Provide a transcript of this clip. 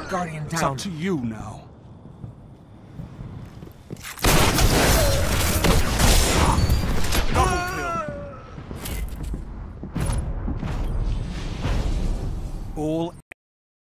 Guardian It's down. up to you now. Double kill. All